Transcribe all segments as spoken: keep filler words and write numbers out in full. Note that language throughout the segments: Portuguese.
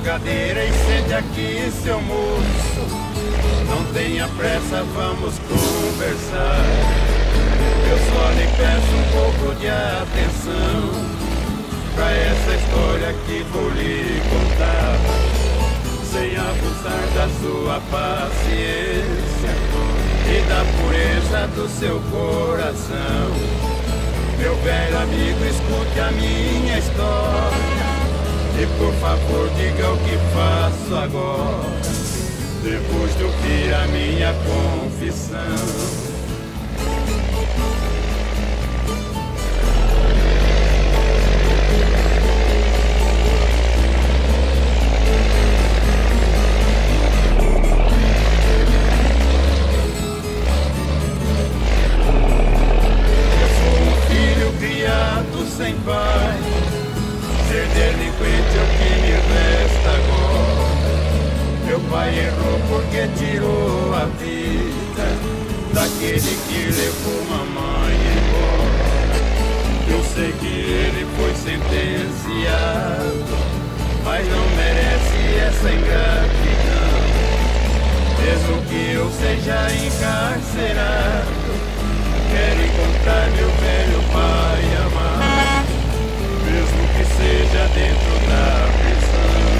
cadeira e sente aqui, seu moço. Não tenha pressa, vamos conversar. Eu só lhe peço um pouco de atenção pra essa história que vou lhe contar, sem abusar da sua paciência e da pureza do seu coração. Meu velho amigo, escute a minha história e por favor diga o que faço agora, depois de ouvir a minha confissão. Sem pai, ser delinquente é o que me resta agora. Meu pai errou porque tirou a vida daquele que levou mamãe embora. Eu sei que ele foi sentenciado, mas não merece essa ingratidão. Mesmo que eu seja encarcerado, quero encontrar meu velho pai amado, mesmo que seja dentro da prisão.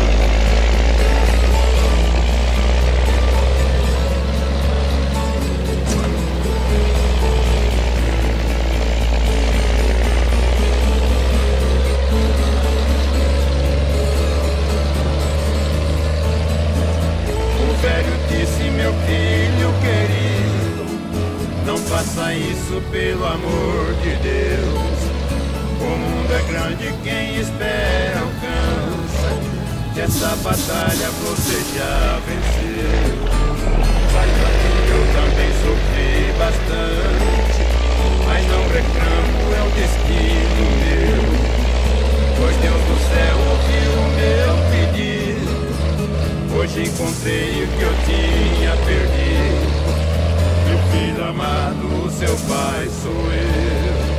O velho disse, meu filho querido, não faça isso pelo amor de Deus. O mundo é grande, quem espera alcança, que essa batalha você já venceu. Mas aqui eu também sofri bastante, mas não reclamo, é o destino meu, pois Deus do céu ouviu o meu pedido. Hoje encontrei o que eu tinha perdido. Meu filho amado, o seu pai sou eu.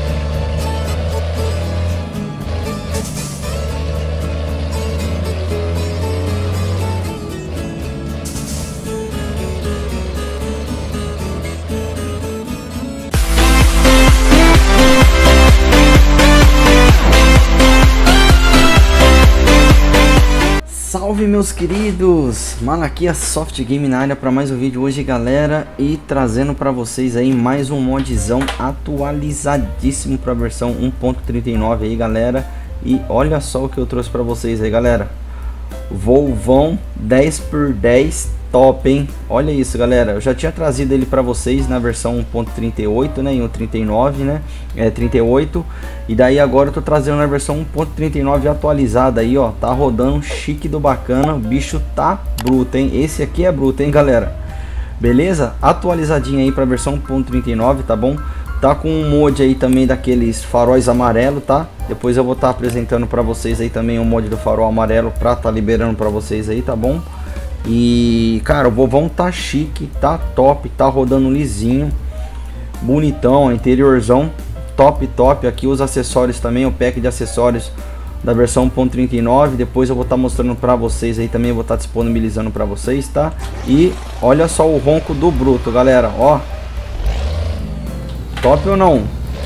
Salve meus queridos, Malaquias Soft Game na área para mais um vídeo hoje, galera, e trazendo para vocês aí mais um modzão atualizadíssimo para a versão um ponto trinta e nove aí, galera. E olha só o que eu trouxe para vocês aí, galera. Volvão dez por dez top, hein? Olha isso, galera. Eu já tinha trazido ele para vocês na versão um ponto trinta e oito, né? Em um ponto trinta e nove, né? É trinta e oito. E daí agora eu tô trazendo na versão um ponto trinta e nove atualizada aí, ó. Tá rodando chique do bacana. O bicho tá bruto, hein? Esse aqui é bruto, hein, galera? Beleza? Atualizadinho aí pra versão um ponto trinta e nove, tá bom? Tá com um mod aí também daqueles faróis amarelo, tá? Depois eu vou estar tá apresentando pra vocês aí também o mod do farol amarelo pra tá liberando pra vocês aí, tá bom? E, cara, o vovão tá chique, tá top, tá rodando lisinho, bonitão, interiorzão, top, top. Aqui os acessórios também, o pack de acessórios da versão um ponto trinta e nove. Depois eu vou estar tá mostrando pra vocês aí também, eu vou estar tá disponibilizando pra vocês, tá? E olha só o ronco do bruto, galera, ó. Top ou não?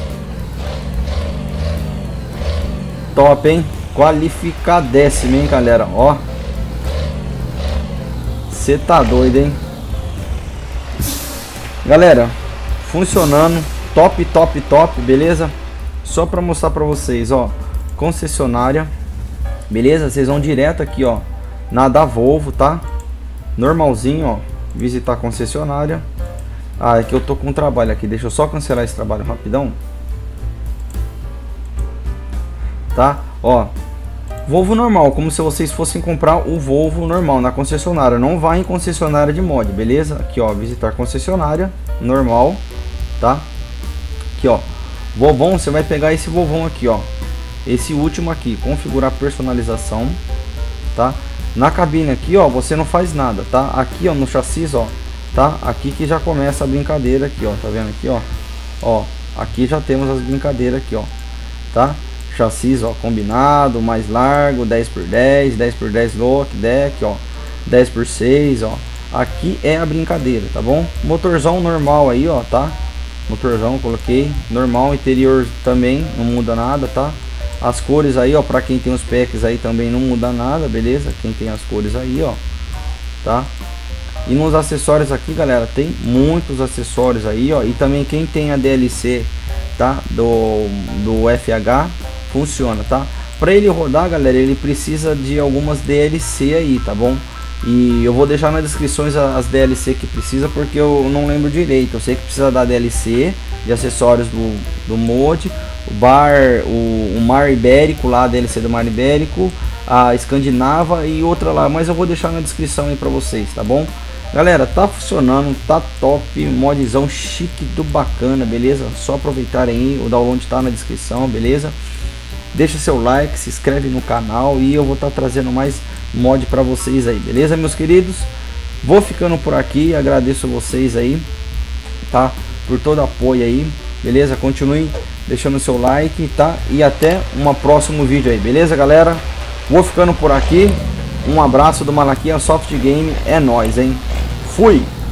Top, hein? Qualificadéssimo, hein, galera, ó. Você tá doido, hein? Galera, funcionando, top, top, top, beleza? Só pra mostrar pra vocês, ó, concessionária, beleza? Vocês vão direto aqui, ó, na da Volvo, tá? Normalzinho, ó, visitar a concessionária. Ah, é que eu tô com um trabalho aqui, deixa eu só cancelar esse trabalho rapidão. Tá? Ó, Volvo normal, como se vocês fossem comprar o Volvo normal na concessionária. Não vai em concessionária de mod, beleza? Aqui, ó, visitar concessionária normal, tá? Aqui, ó, Volvão, você vai pegar esse Volvão aqui, ó, esse último aqui, configurar personalização, tá? Na cabine aqui, ó, você não faz nada, tá? Aqui, ó, no chassi, ó, tá? Aqui que já começa a brincadeira aqui, ó, tá vendo aqui, ó? Ó, aqui já temos as brincadeiras aqui, ó, tá? chassis, ó, combinado, mais largo, dez por dez, dez por dez lock deck, ó, dez por seis, ó. Aqui é a brincadeira, tá bom? Motorzão normal aí, ó, tá? Motorzão, coloquei normal, interior também não muda nada, tá? As cores aí, ó, pra quem tem os packs aí também não muda nada, beleza? Quem tem as cores aí, ó, tá? E nos acessórios aqui, galera, tem muitos acessórios aí, ó. E também quem tem a D L C, tá? Do, do F H, funciona, tá? Pra ele rodar, galera, ele precisa de algumas D L C aí, tá bom? E eu vou deixar nas descrições as D L C que precisa, porque eu não lembro direito. Eu sei que precisa da D L C, de acessórios do, do mod, o bar, o, o Mar Ibérico lá, a D L C do Mar Ibérico, a Escandinava e outra lá, mas eu vou deixar na descrição aí pra vocês, tá bom? Galera, tá funcionando, tá top, modzão chique do bacana, beleza? Só aproveitarem aí, o download tá na descrição, beleza? Deixa seu like, se inscreve no canal e eu vou estar tá trazendo mais mod pra vocês aí, beleza, meus queridos? Vou ficando por aqui, agradeço vocês aí, tá? Por todo apoio aí, beleza? Continue deixando seu like, tá? E até um próximo vídeo aí, beleza, galera? Vou ficando por aqui. Um abraço do Malaquia Soft Game, é nóis, hein? Fui!